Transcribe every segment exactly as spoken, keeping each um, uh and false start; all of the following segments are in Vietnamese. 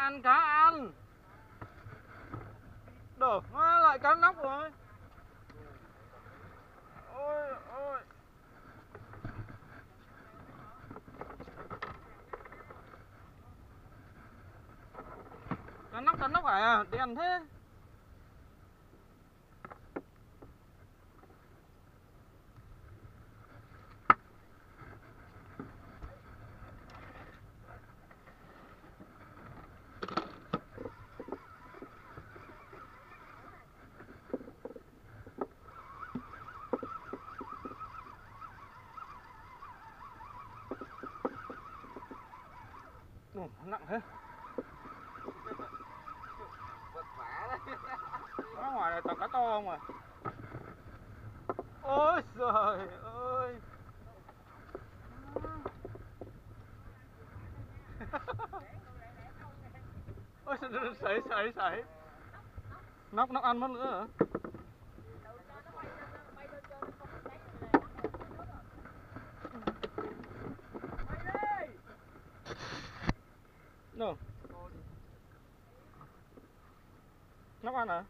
ăn cá ăn. Đổ à, lại cá nóc rồi. Ôi ôi. Cá nóc cá nóc à, đèn thế. Ồ, nặng thế. Ở ngoài này toàn cá to không à. Ôi trời ơi. Ôi sấy sấy sấy. Nóc nóc ăn mất nữa hả? No. Nóc ăn hả?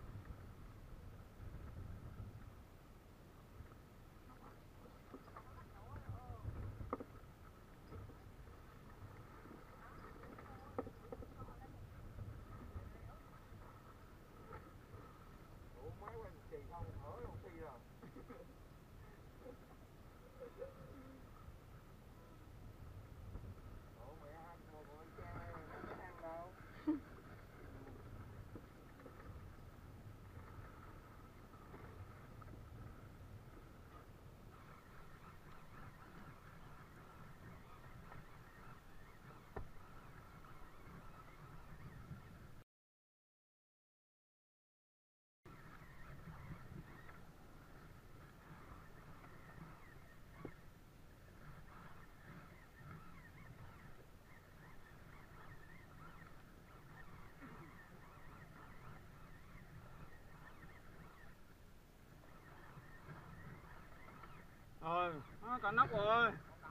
Rồi, à, cá nóc rồi.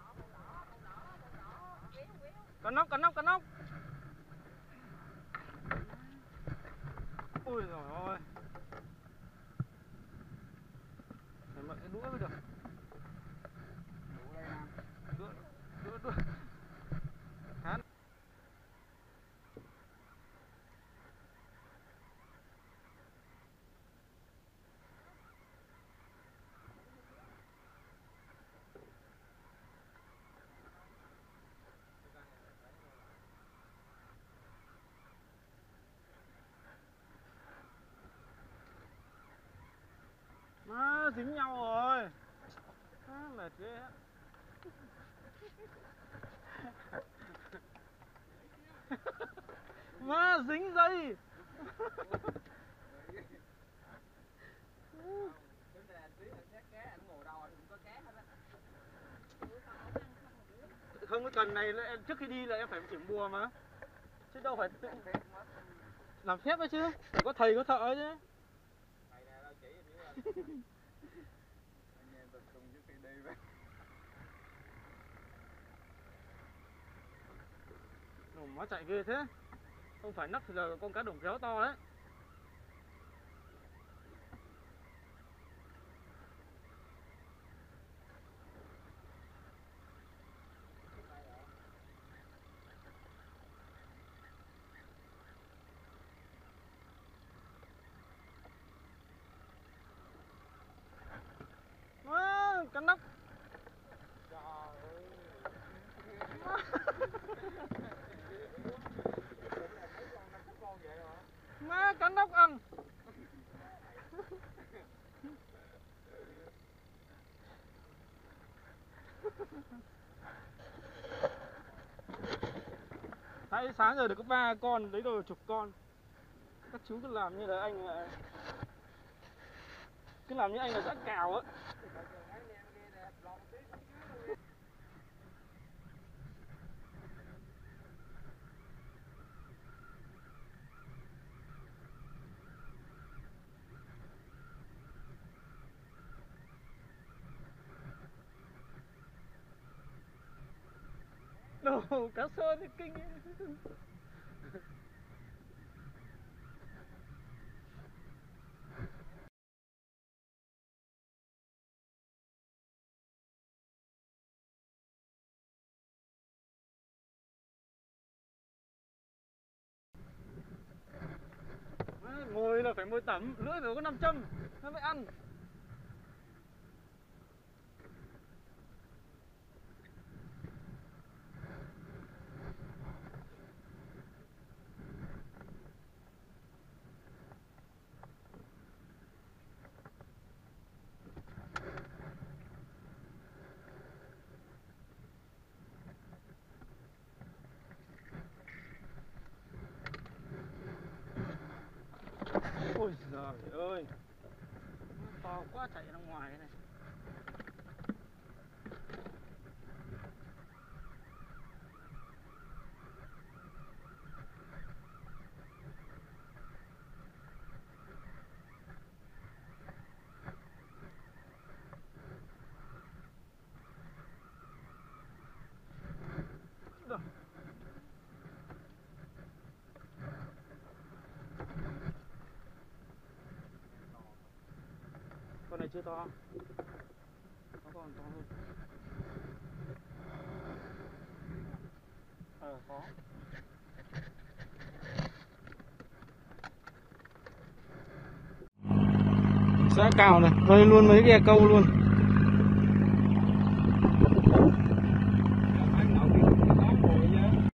Cá nóc, cá nóc, cá nóc. Ui giời ơi. Phải mượn cái đũa mới được. Đũa, đũa, đũa. Hán. À, dính nhau rồi. À, mệt ghê á. Má dính dây. Không, cái cần này là em trước khi đi là em phải kiểm bùa mà. Chứ đâu phải tự làm phép ấy chứ. Phải có thầy có thợ ấy chứ. Ồ, má chạy ghê thế. Không phải nóc thì là con cá đồng kéo to đấy. À, cá nóc. Má cá nóc ăn. Thấy sáng giờ được có ba con, lấy đồ chục con. Các chú cứ làm như là anh là cứ làm như anh là dã cào á. Đồ cá sơn thì kinh ấy. Ngồi là phải ngồi tắm, lưỡi phải có nam châm nó mới ăn. Ôi giời ơi, to quá chạy ra ngoài này. Được. Con này chưa to, có con to hơn. Ờ có. Xã cào này, rơi luôn mấy ghe câu luôn.